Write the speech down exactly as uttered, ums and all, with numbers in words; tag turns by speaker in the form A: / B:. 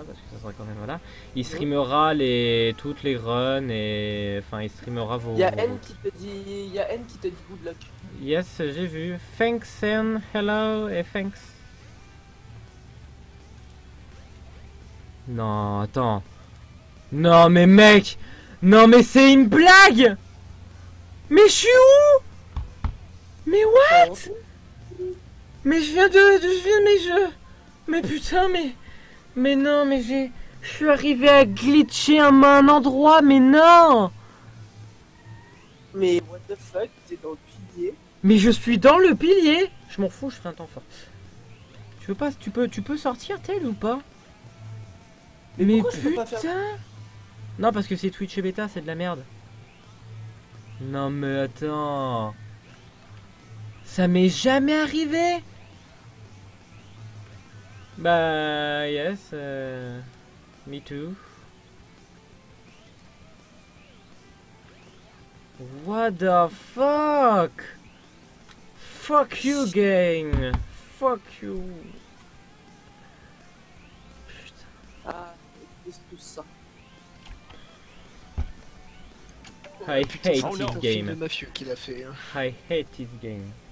A: parce que ça sera quand même voilà. Il streamera les toutes les runs et enfin il streamera vos.
B: Il y a
A: vos...
B: N qui te dit, il y a N qui te dit good luck.
A: Yes, j'ai vu. Thanks and hello et thanks. Non, attends. Non mais mec, non mais c'est une blague. Mais je suis où? Mais what? Mais je viens de, de je viens mais je, mais putain mais, mais non mais j'ai, je suis arrivé à glitcher à un endroit mais non.
B: Mais what the fuck, t'es dans le pilier.
A: Mais je suis dans le pilier. Je m'en fous, je ferai un temps fort. Tu veux pas, tu peux, tu peux sortir tel ou pas?
B: Mais,
A: mais
B: pourquoi je peux pas faire...
A: putain. Non parce que c'est Twitch et bêta, c'est de la merde. Non mais attends. Ça m'est jamais arrivé. Bah yes, uh, me too. What the fuck? Fuck you game. Fuck you. Putain.
B: Ah, c'est tout ça.
A: I
C: Putain,
A: hate
C: c'est
A: this
C: un film de
A: game.
C: mafieux qu'il a fait. Hein.
A: I hate this game.